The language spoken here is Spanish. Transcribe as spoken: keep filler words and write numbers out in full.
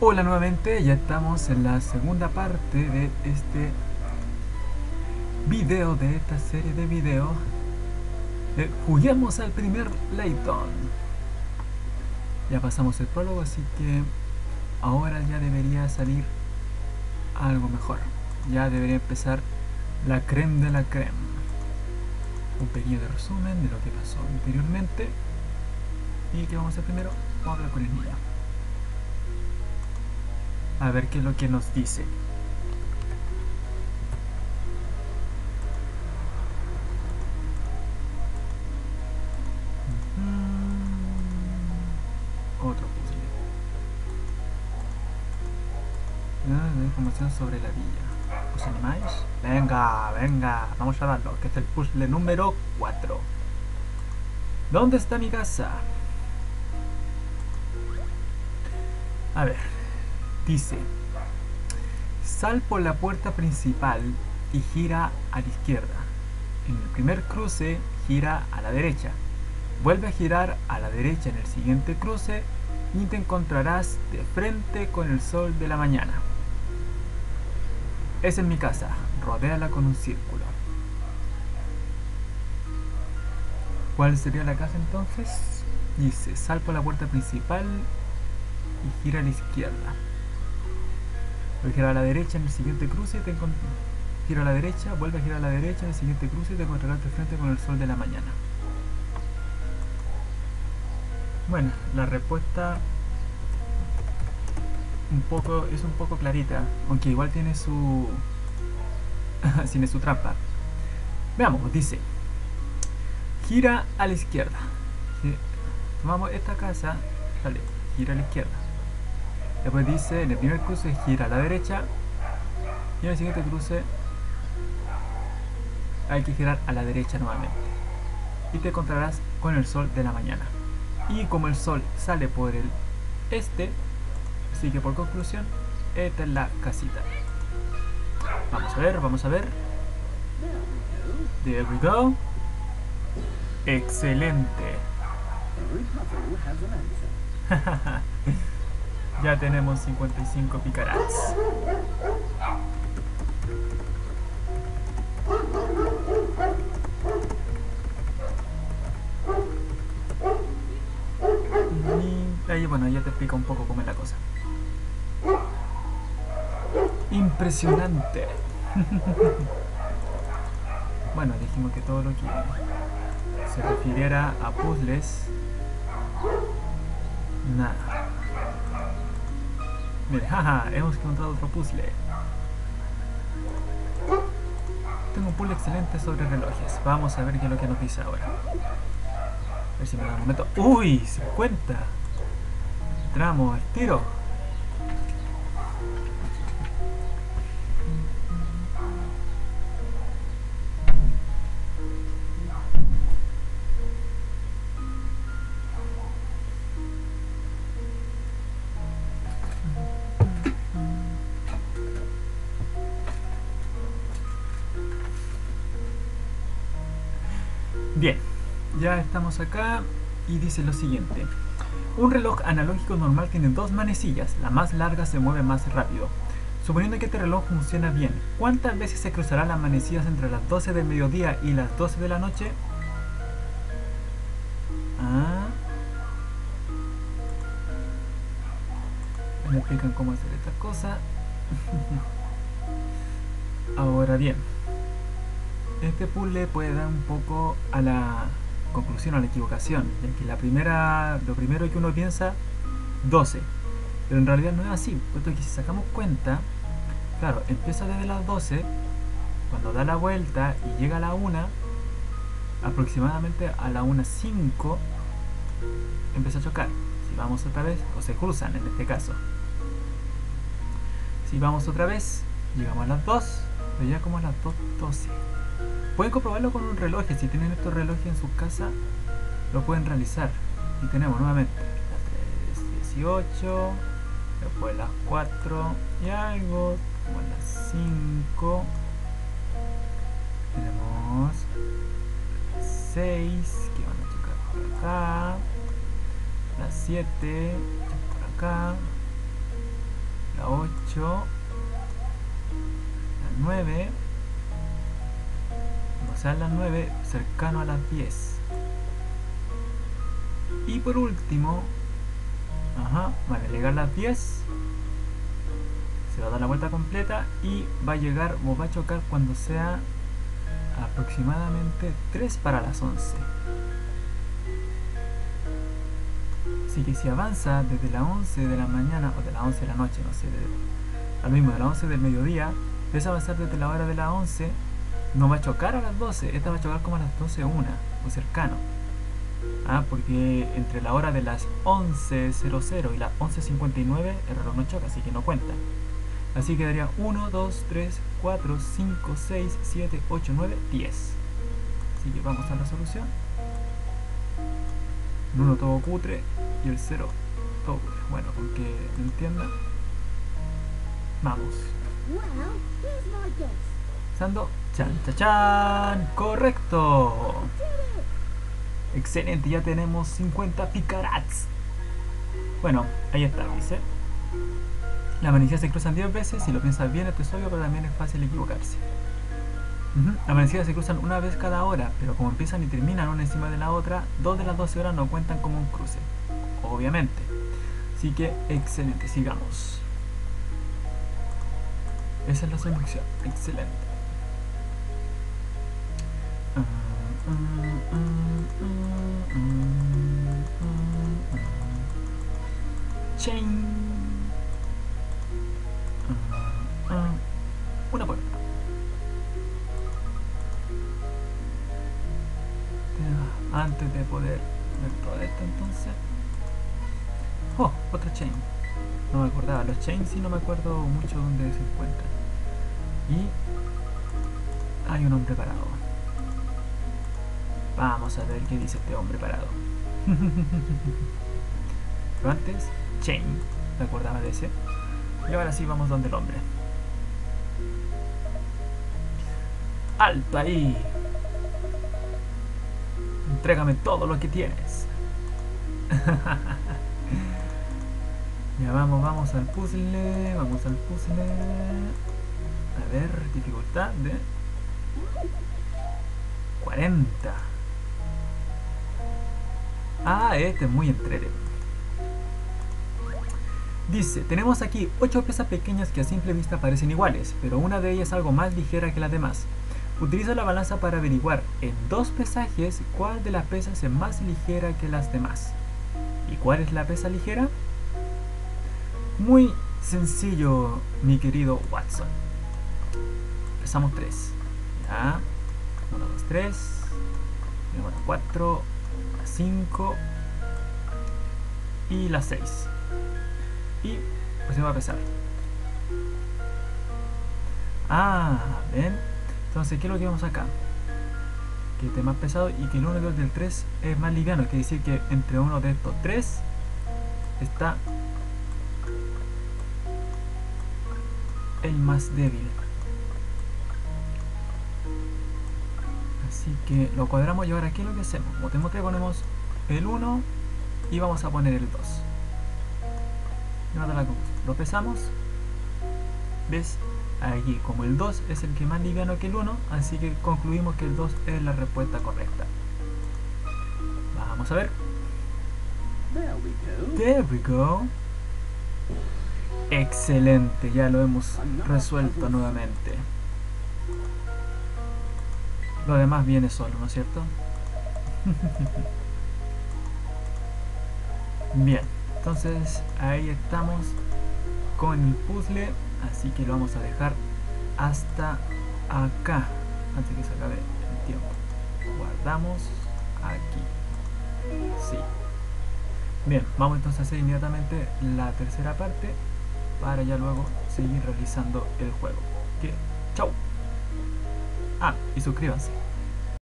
Hola nuevamente, ya estamos en la segunda parte de este video, de esta serie de videos. Eh, juguemos al primer Layton. Ya pasamos el prólogo, así que ahora ya debería salir algo mejor. Ya debería empezar la creme de la creme. Un pequeño resumen de lo que pasó anteriormente. ¿Y qué vamos a hacer primero? Vamos a hablar con el niño. A ver qué es lo que nos dice. Otro puzzle. Ah, información sobre la villa. ¿Os animáis? Venga, venga, vamos a darlo, que este es el puzzle número cuatro. ¿Dónde está mi casa? A ver, dice: sal por la puerta principal y gira a la izquierda. En el primer cruce, gira a la derecha. Vuelve a girar a la derecha en el siguiente cruce y te encontrarás de frente con el sol de la mañana. Esa es mi casa, rodéala con un círculo. ¿Cuál sería la casa entonces? Dice: sal por la puerta principal y gira a la izquierda. Voy a girar a la derecha en el siguiente cruce y te encontrarás. Gira a la derecha, vuelve a girar a la derecha en el siguiente cruce y te encontrarás de frente con el sol de la mañana. Bueno, la respuesta un poco, es un poco clarita, aunque igual tiene su tiene su trampa. Veamos, dice: gira a la izquierda. Si tomamos esta casa, vale, gira a la izquierda. Después dice, en el primer cruce gira a la derecha y en el siguiente cruce hay que girar a la derecha nuevamente y te encontrarás con el sol de la mañana. Y como el sol sale por el este, así que por conclusión, esta es la casita. Vamos a ver, vamos a ver. There we go. Excelente. Ya tenemos cincuenta y cinco picarats. Y ahí, bueno, ya te explico un poco cómo es la cosa. Impresionante. Bueno, dijimos que todo lo que se refiriera a puzzles, nada. Mira, jaja, hemos encontrado otro puzzle. Tengo un puzzle excelente sobre relojes. Vamos a ver qué es lo que nos dice ahora. A ver si me da un momento. ¡Uy! cincuenta. Entramos al tiro. Bien, ya estamos acá y dice lo siguiente: un reloj analógico normal tiene dos manecillas, la más larga se mueve más rápido. Suponiendo que este reloj funciona bien, ¿cuántas veces se cruzarán las manecillas entre las doce del mediodía y las doce de la noche? Ah. Me explican cómo hacer estas cosas. Ahora bien, este puzzle puede dar un poco a la conclusión, a la equivocación, ya que la primera, lo primero que uno piensa, doce, pero en realidad no es así, puesto que si sacamos cuenta, claro, empieza desde las doce, cuando da la vuelta y llega a la una, aproximadamente a la una cinco empieza a chocar. Si vamos otra vez, o se cruzan en este caso. Si vamos otra vez, llegamos a las dos, pero ya como a las dos doce. Pueden comprobarlo con un reloj, si tienen estos relojes en su casa, lo pueden realizar. Y tenemos nuevamente las tres dieciocho, después las cuatro y algo, como las cinco, tenemos las seis que van a chocar por acá, las siete por acá, ocho, las nueve, o sea, las nueve, cercano a las diez. Y por último, ajá, van a llegar las diez, se va a dar la vuelta completa y va a llegar o va a chocar cuando sea aproximadamente tres para las once. Así que si avanza desde las once de la mañana o de las once de la noche, no sé, de, al mismo de las once del mediodía, empieza a avanzar desde la hora de las once, no va a chocar a las doce, esta va a chocar como a las doce una o cercano. Ah, porque entre la hora de las once cero cero y las once cincuenta y nueve el reloj no choca, así que no cuenta. Así que daría uno, dos, tres, cuatro, cinco, seis, siete, ocho, nueve, diez. Así que vamos a la solución. El uno todo cutre y el cero todo cutre. Bueno, con que lo entienda. Vamos. Sando, chan, chan, chan. Correcto. Excelente, ya tenemos cincuenta picarats. Bueno, ahí está, dice. Las manecillas se cruzan diez veces, si lo piensas bien esto es obvio, pero también es fácil equivocarse. Uh-huh. Las manecillas se cruzan una vez cada hora, pero como empiezan y terminan una encima de la otra, dos de las doce horas no cuentan como un cruce, obviamente. Así que, excelente, sigamos. Esa es la solución, excelente. Uh, uh, uh, uh, uh, uh, uh. Chain. Uh, uh. Una puerta. Antes de poder ver todo esto, entonces. Oh, otra chain. No me acordaba. Los chains sí no me acuerdo mucho dónde se encuentran. Y hay un hombre parado. Vamos a ver qué dice este hombre parado. Pero antes, chain. Me acordaba de ese. Y ahora sí vamos donde el hombre. ¡Alto ahí! Entrégame todo lo que tienes. Ya vamos, vamos al puzzle. Vamos al puzzle. A ver, dificultad de cuarenta. Ah, este es muy entretenido. Dice, tenemos aquí ocho piezas pequeñas que a simple vista parecen iguales, pero una de ellas es algo más ligera que las demás. Utiliza la balanza para averiguar en dos pesajes cuál de las pesas es más ligera que las demás. ¿Y cuál es la pesa ligera? Muy sencillo, mi querido Watson. Pesamos tres. Ya. uno, dos, tres. Bueno, cuatro, cinco y la seis. Y pues se va a pesar. Ah, ven. Entonces, ¿qué es lo que vemos acá? Que este es más pesado y que el uno del tres es más liviano. Quiere decir que entre uno de estos tres está el más débil. Así que lo cuadramos y ahora ¿qué es lo que hacemos? Como tenemos tres, ponemos el uno y vamos a poner el dos. Lo pesamos. ¿Ves? Aquí, como el dos es el que más liviano que el uno, así que concluimos que el dos es la respuesta correcta. Vamos a ver. There we go. There we go. Excelente, ya lo hemos resuelto nuevamente. Lo demás viene solo, ¿no es cierto? Bien, entonces ahí estamos con el puzzle. Así que lo vamos a dejar hasta acá, antes que se acabe el tiempo. Guardamos aquí. Sí. Bien, vamos entonces a hacer inmediatamente la tercera parte para ya luego seguir realizando el juego. ¿Qué? ¡Chau! Ah, y suscríbanse.